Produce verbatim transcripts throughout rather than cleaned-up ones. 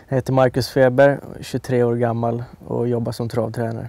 Jag heter Marcus Feber, tjugotre år gammal och jobbar som travtränare.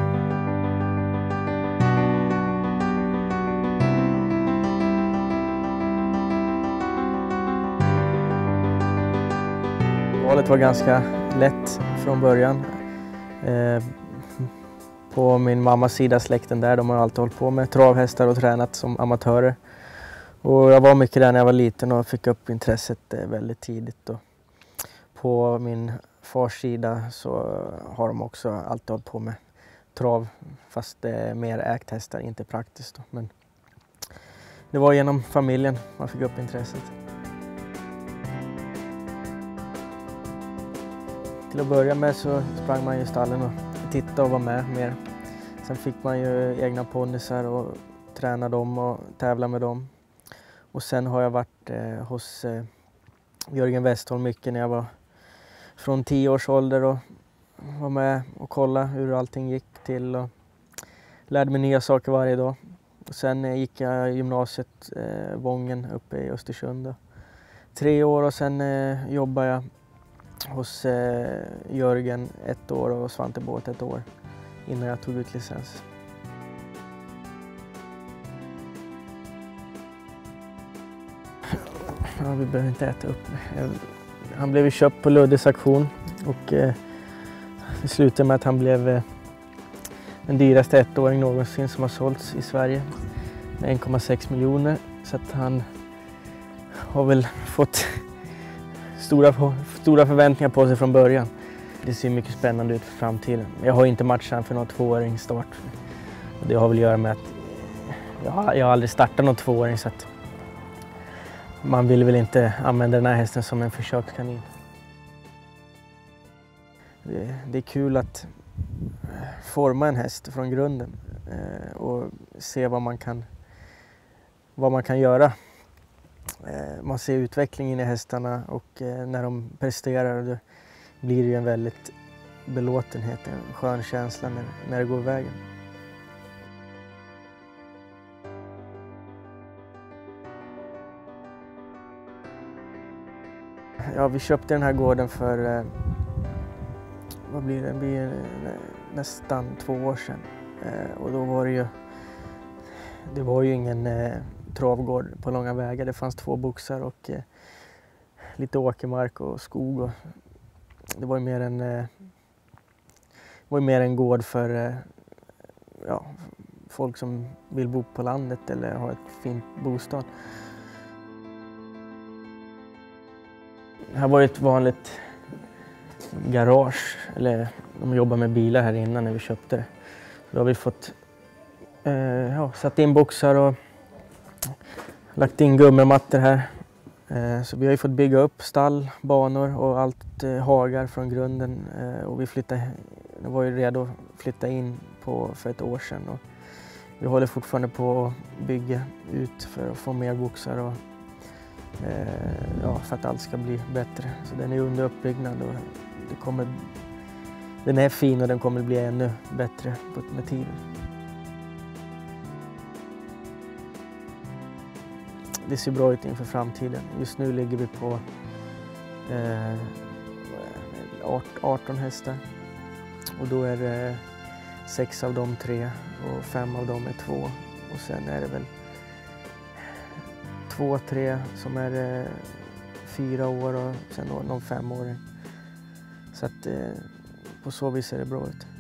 Valet var ganska lätt från början. Eh, på min mammas sida, släkten där, de har alltid hållit på med travhästar och tränat som amatörer. Och jag var mycket där när jag var liten och fick upp intresset väldigt tidigt. Och på min fars sida så har de också alltid hållit på med trav, fast det är mer ägt hästar, inte praktiskt. Men det var genom familjen man fick upp intresset. Till att börja med så sprang man i stallen och tittade och var med mer. Sen fick man ju egna ponnysar och träna dem och tävla med dem. Och sen har jag varit eh, hos eh, Jörgen Westholm mycket när jag var från tio års ålder och var med och kollade hur allting gick till och lärde mig nya saker varje dag. Och sen eh, gick jag gymnasiet, eh, Vången uppe i Östersund. Då. Tre år och sen eh, jobbade jag hos eh, Jörgen ett år och Svante Båth ett år innan jag tog ut licens. Ja, vi behöver inte äta upp. Han blev köpt på Luddes auktion och eh, det slutade med att han blev eh, den dyraste ettåring någonsin som har sålts i Sverige med en komma sex miljoner. Så att han har väl fått stora, stora förväntningar på sig från början. Det ser mycket spännande ut för framtiden. Jag har inte matchat för någon tvååringsstart. Det har väl att göra med att jag har, jag har aldrig startat någon tvååring, så att man vill väl inte använda den här hästen som en försökskanin. Det, det är kul att forma en häst från grunden eh, och se vad man kan, vad man kan göra. Eh, man ser utvecklingen i hästarna och eh, när de presterar då blir det ju en väldigt belåtenhet, en skön känsla när, när det går vägen. Ja, vi köpte den här gården för eh, vad blir det? Det blir nästan två år sedan. Eh, och då var det ju det var ju ingen eh, travgård på långa vägar. Det fanns två boxar och eh, lite åkermark och skog. Och det var ju mer en eh, var ju mer en gård för eh, ja, folk som vill bo på landet eller ha ett fint bostad. Det här var ett vanligt garage, eller de jobbar med bilar här innan när vi köpte det. Då har vi fått eh, ja, satt in boxar och lagt in gummimattor här. Eh, så vi har ju fått bygga upp stall, banor och allt eh, hagar från grunden. Eh, och vi flyttade, det var ju redo att flytta in på för ett år sedan. Och vi håller fortfarande på att bygga ut för att få mer boxar och ja, för att allt ska bli bättre. Så den är under uppbyggnad och det kommer, den är fin och den kommer bli ännu bättre med tiden. Det ser bra ut inför framtiden. Just nu ligger vi på eh, arton hästar och då är det sex av dem tre och fem av dem är två och sen är det väl två, tre som är eh, fyra år och sen någon femåring. Så att eh, på så vis ser det bra ut.